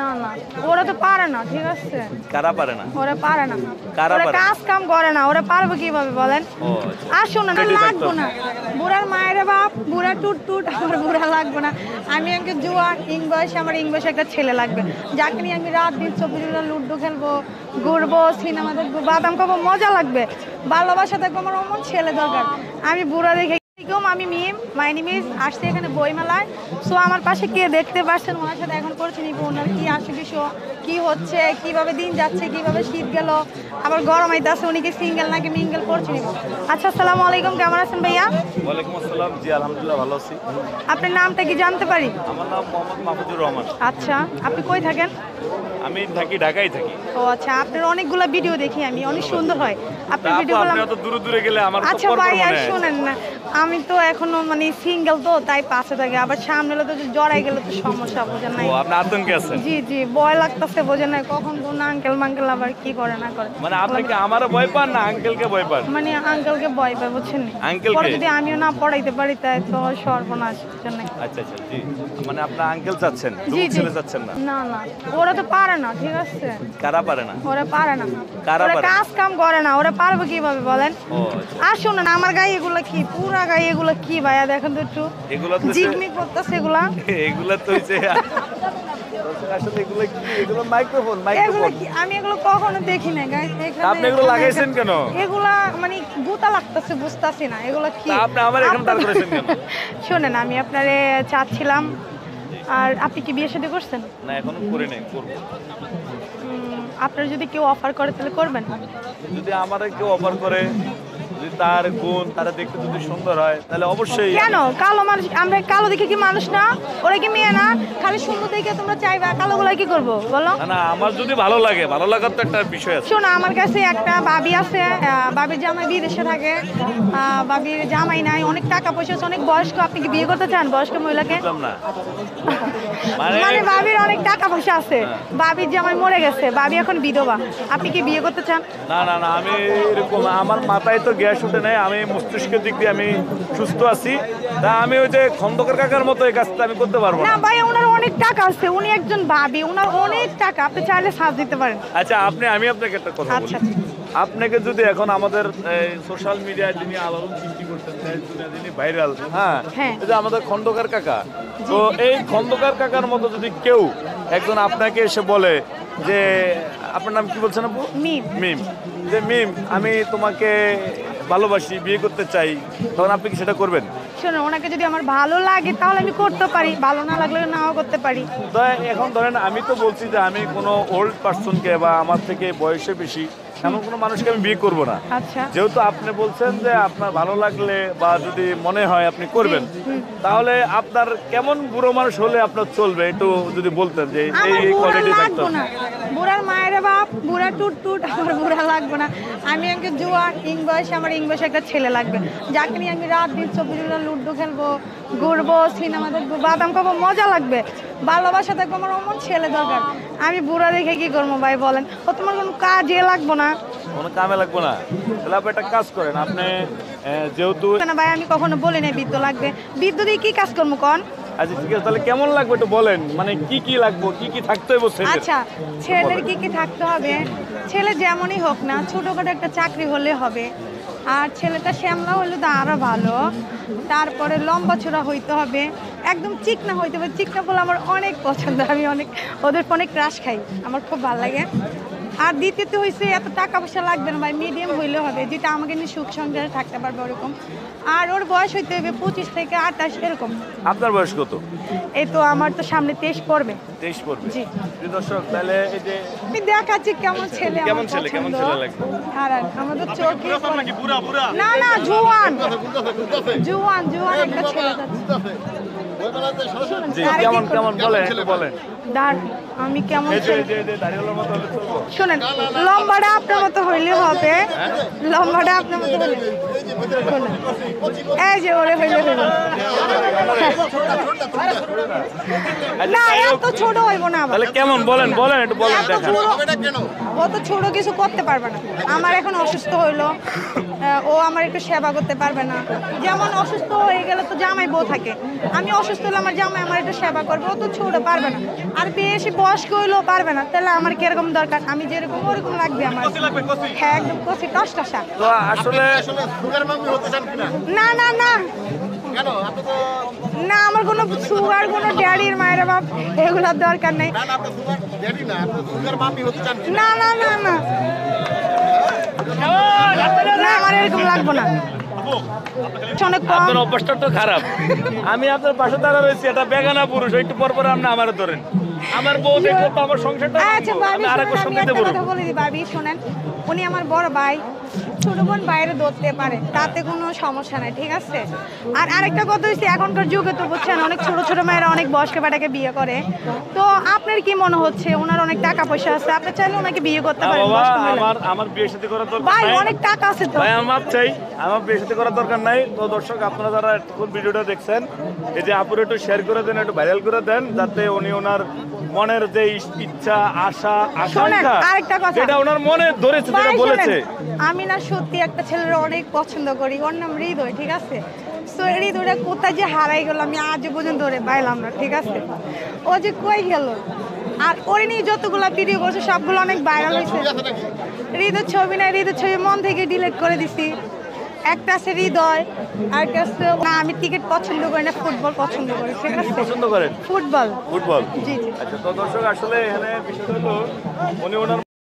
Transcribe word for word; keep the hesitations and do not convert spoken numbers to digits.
না না ওরা তো পারে না, ঠিক আছে? কারা পারে না? ওরা পারে না, কারা ওরা পারে? কাজ কাম করে না, ওরা পারবে কিভাবে বলেন? আসুন না, লাগবো না। বুড়ার মায়ের বাপ, বুড়া টুট টুট, আমার বুড়া লাগবে না। আমি আমাকে জুয়ান ইং বয়সে, আমার ইং বয়সে একটা ছেলে লাগবে, যাকে নিয়ে আমি রাত দিন চব্বিশ ঘন্টা লুডো খেলবো, ঘুরবো, সিনেমা দেখবো, বাদাম খাবো, মজা লাগবে, ভালোবাসা দেখবো। আমার অমন ছেলে দরকার। আমি বুড়া দেখে আমি মিম, মাই নেম ইজ, আসছি এখানে বইমেলায়। সো আমার পাশে কে দেখতে পাচ্ছেন, ওনার সাথে এখন করছি নিব ওনার কি আসলে শো, কি হচ্ছে, কিভাবে দিন যাচ্ছে, কিভাবে শীত গেল, আবার গরম আইতাছে, উনি কি সিঙ্গেল নাকি মিঙ্গেল করছি নিব। আচ্ছা, আসসালামু আলাইকুম, কেমন আছেন ভাইয়া? ওয়ালাইকুম আসসালাম। জি আলহামদুলিল্লাহ ভালো আছি। আপনার নামটা কি জানতে পারি? আমার নাম মোহাম্মদ মাহফুজুর রহমান। আচ্ছা, আপনি কই থাকেন? আমি থাকি ঢাকায় থাকি। ও আচ্ছা, আপনার অনেকগুলো ভিডিও দেখি আমি, অনেক সুন্দর হয় আপনার ভিডিওগুলো। আপনি এত দূরে দূরে গেলে আমার আচ্ছা ভাই, আর শুনেন না, আমি তো এখনো মানে সিঙ্গেল, তো তাই পাশে থাকে, আবার সামনে হলে তো জড়াই গেলে তো সমস্যা, বোঝেন নাই? ও আপনি আতঙ্কে আছেন? জি জি, ভয় লাগতেছে, বোঝেন নাই? কখন কোন আঙ্কেল মাঙ্কেল আবার কি করে না করে। মানে আপনি কি আমারও ভয় পান না আঙ্কেলকে ভয় পান? মানে আঙ্কেলকে ভয় পায়, বুঝছেন? আঙ্কেলকে? পরে যদি আমিও না পড়াইতে পারি তাই তো সর্বনাশ, বুঝছেন না? আচ্ছা আচ্ছা, জি মানে আপনি আঙ্কেল চাচ্ছেন, জি জি, ছেলে চাচ্ছেন না? না না, ওরা তো পারে না, ঠিক আছে? কারা পারে না? ওরা পারে না, কারা ওরা পারে? কাজ কাম করে না, ওরা পারবে কিভাবে বলেন? ও আসুন না, আমার গায়ে এগুলো কি, পুরা গায়ে এগুলো কি ভাইয়া, দেখেন তো একটু, এগুলো তো জিগমিগ করতেছে এগুলা। এগুলো তো হইছে আসলে এগুলো কি? এগুলো মাইক্রোফোন, এগুলো মাইক্রোফোন। কি, আমি এগুলো কখনো দেখি না গাইস। এখানে আপনি এগুলো লাগাইছেন কেন? এগুলা মানে গুতা লাগতেছে, বুঝতাছি না এগুলো কি। আপনি আমার এখানে দাঁড় করেছেন কেন? শুনেন, আমি আপনারে চাচ্ছিলাম, আর আপনি কি বিয়ে শাদী করছেন? না এখনো করে নাই, করব। আপনার যদি কেউ অফার করে তাহলে করবেন? যদি আমারে কেউ অফার করে, যদি তার গুণ, তারা দেখতে যদি সুন্দর হয়, তাহলে অবশ্যই। কেন কালো মানুষ, আমরা কালো দেখে কি মানুষ না? ওরা কি মেয়ে না? খালি সুন্দর দেখে তোমরা চাইবা, কালো গুলা কি করবো বলো? না না, আমার যদি ভালো লাগে, ভালো লাগার তো একটা বিষয় আছে। শোনো, আমার কাছে একটা ভাবি আছে, আহ, বাবির জামাই বিদেশে থাকে, আহ, বাবির জামাই নাই, অনেক টাকা পয়সা আছে, অনেক বয়স্ক। আপনি কি বিয়ে করতে চান বয়স্ক মহিলাকে? বুঝলাম না। মানে মানে বাবির অনেক টাকা পয়সা আছে, বাবির জামাই মরে গেছে, বাবি এখন বিধবা, আপনি কি বিয়ে করতে চান? না না না, আমি এরকম, আমার মাথায় তো গ্যাস উঠে নাই, আমি মস্তিষ্কের দিক দিয়ে আমি সুস্থ আছি। তা আমি ওই যে খন্দকার কাকার মতো এই কাজটা আমি করতে পারবো না না। ভাই, ওনার অনেক টাকা আছে, উনি একজন ভাবি, ওনার অনেক টাকা, আপনি চাইলে সাথ দিতে পারেন। আচ্ছা, আপনি আমি আপনাকে একটা কথা বলি। আচ্ছা। আপনাকে যদি এখন আমাদের সোশ্যাল মিডিয়ায় যিনি আলোড়ন সৃষ্টি করছেন, যিনি ভাইরাল, হ্যাঁ, হ্যাঁ। এই যে আমাদের খন্দকার কাকা, তো এই খন্দকার কাকার মতো যদি কেউ একজন আপনাকে এসে বলে যে, আপনার নাম কি বলছেন আপু? মিম। মিম, যে মিম আমি তোমাকে ভালোবাসি, বিয়ে করতে চাই, তখন আপনি কি সেটা করবেন? শোনো, ওনাকে যদি আমার ভালো লাগে তাহলে আমি করতে পারি, ভালো না লাগলে নাও করতে পারি। তো এখন ধরেন, আমি তো বলছি যে আমি কোনো ওল্ড পার্সনকে বা আমার থেকে বয়সে বেশি এমন কোনো মানুষকে আমি বিয়ে করবো না। আচ্ছা, যেহেতু আপনি বলছেন যে আপনার ভালো লাগলে বা যদি মনে হয় আপনি করবেন, তাহলে আপনার কেমন বুড়ো মানুষ হলে আপনার চলবে একটু যদি বলতেন যে এই আমার এই বুড়া কোয়ালিটি থাকতো। লাগবো না, বুড়ার মায়ের বাপ, বুড়া টুট টুট, আমার বুড়া লাগবে না। আমি আমাকে জুয়ান ইং বয়সে, আমার ইং বয়সে একটা ছেলে লাগবে, যাকে নিয়ে আমি রাত দিন চব্বিশ ঘন্টা লুডো খেলবো, ঘুরবো, সিনেমা দেখবো, বাদাম খাবো, মজা লাগবে, ভালোবাসা দেখবো। আমার অমন ছেলে দরকার। আমি বুড়া দেখে কি করবো ভাই বলেন? ও তোমার কোনো কাজে লাগবো না, কোনো কামে লাগবো না। তাহলে আপনি একটা কাজ করেন, আপনি আহ, যেহেতু না ভাই, আমি কখনো বলি না বিদ্যুৎ লাগবে, বিদ্যুৎ দিয়ে কি কাজ করবো কন? আচ্ছা ঠিক আছে, তাহলে কেমন লাগবে একটু বলেন, মানে কি কি লাগবে, কি কি থাকতে হবে ছেলের? আচ্ছা, ছেলের কি কি থাকতে হবে? ছেলে যেমনই হোক না, ছোটখাটো একটা চাকরি হলে হবে, আর ছেলেটা শ্যামলা হলে তো আরো ভালো। তারপরে লম্বা চূড়া হইতে হবে, একদম চিকনা হইতে হবে। চিকনা বলে আমার অনেক পছন্দ, আমি অনেক ওদের অনেক ক্রাশ খাই, আমার খুব ভালো লাগে। আর দ্বিতীয়ত হয়েছে, এত টাকা পয়সা লাগবে না ভাই, মিডিয়াম হইলে হবে, যেটা আমাকে নিয়ে সুখ সংসারে থাকতে পারবে ওরকম। আর ওর বয়স হইতে হবে পঁচিশ থেকে আঠাশ এরকম। আপনার বয়স কত? এই তো আমার তো সামনে তেইশ পড়বে। তেইশ পড়বে? জি। প্রিয় দর্শক, তাহলে এই যে আমি দেখাচ্ছি কেমন ছেলে আমার কেমন ছেলে, কেমন পছন্দ। ছেলে লাগবে? আর আর আমাদের চোখে বুড়া বুড়া না না, জুয়ান জুয়ান জুয়ান একটা ছেলে যাচ্ছে। জি, কেমন কেমন বলেন একটু বলেন। দাঁড়, আমি কেমন এই যে ছেলে? এই যে এই যে দাড়িওয়ালার মতো হলে চলবো? শোনেন, লম্বাটা আপনার মতো হইলে হবে, লম্বাটা আপনার মতো হইলে। শোনেন, এই যে ওরে হইলে হইল না, এত ছোট হইব না আবার। তাহলে কেমন বলেন, বলেন একটু বলেন, এত দেখান। ছোট ও তো ছোট কিছু করতে পারবে না। আমার এখন অসুস্থ হইলো, আহ, ও আমার একটু সেবা করতে পারবে না। যেমন অসুস্থ হয়ে গেলে তো জামাই বউ থাকে, আমি অসুস্থ হলে আমার জামাই আমার একটু সেবা করবে, ও তো ছোট পারবে না। আর বেশি বয়স্ক হইলেও পারবে না, তাহলে আমার কিরকম দরকার, আমি যেরকম ওরকম লাগবে আমার। হ্যাঁ একদম কচি টস টসা। তো আসলে না না না না, আমার কোনো সুগার, কোনো ড্যাডির মায়ের বাপ এগুলোর দরকার নেই। না না না না না, আমার এরকম লাগবে না, অনেক কম। আপনার অভ্যাসটা তো খারাপ। আমি আপনার পাশে দাঁড়া রয়েছি, এটা বেগানা পুরুষ, একটু পর পর আপনি আমার ধরেন। আমার বউ দেখলে তো আমার সংসারটা আচ্ছা ভাবি, আমি আরেক শোনেন, আমি সঙ্গে একটা দেবো। কথা বলে দিই ভাবি, শোনেন, উনি আমার বড় ভাই, ছোট বোন বাইরে ধরতে পারে, তাতে কোনো সমস্যা নাই, ঠিক আছে। আর আরেকটা কথা হচ্ছে, এখনকার যুগে তো বুঝছেন অনেক ছোট ছোট মেয়েরা অনেক বয়স্ক বেটাকে বিয়ে করে। তো আপনার কি মনে হচ্ছে, ওনার অনেক টাকা পয়সা আছে, আপনি চাইলে ওনাকে বিয়ে করতে পারেন বাবা, বয়স্ক মহিলা। আমার আমার বিয়ে শাদী করার দরকার ভাই নাই। অনেক টাকা আছে তো। ভাই আমার মাপ চাই, আমার বিয়ে শাদী করার দরকার নাই। তো দর্শক, আপনারা যারা এতক্ষণ ভিডিওটা দেখছেন, এই যে আপুর একটু শেয়ার করে দেন, একটু ভাইরাল করে দেন, যাতে উনি ওনার মনের যে ইচ্ছা, আশা, শোনেন, আকাঙ্ক্ষা, আরেকটা কথা। যেটা ওনার মনে ধরেছে, ভাই, যেটা বলেছে। শোনেন, আমি না সত্যি একটা ছেলের অনেক পছন্দ করি, ওর নাম হৃদয়, ঠিক আছে। তো হৃদয়টা কোথায় যে হারাই গেল আমি আজ পর্যন্ত ধরে পাইলাম না, ঠিক আছে। ও যে কই গেল, আর ওরে নিয়ে যতগুলো ভিডিও করছে সবগুলো অনেক ভাইরাল হয়েছে। হৃদয় ছবি না, হৃদয় ছবি মন থেকে ডিলিট করে দিছি। একটা আছে হৃদয়, আর একটা আছে না, আমি ক্রিকেট পছন্দ করি না, ফুটবল পছন্দ করি, ঠিক আছে। পছন্দ করেন ফুটবল। ফুটবল? জি জি। আচ্ছা, তো দর্শক আসলে এখানে বিষয়টা হলো, উনি ওনার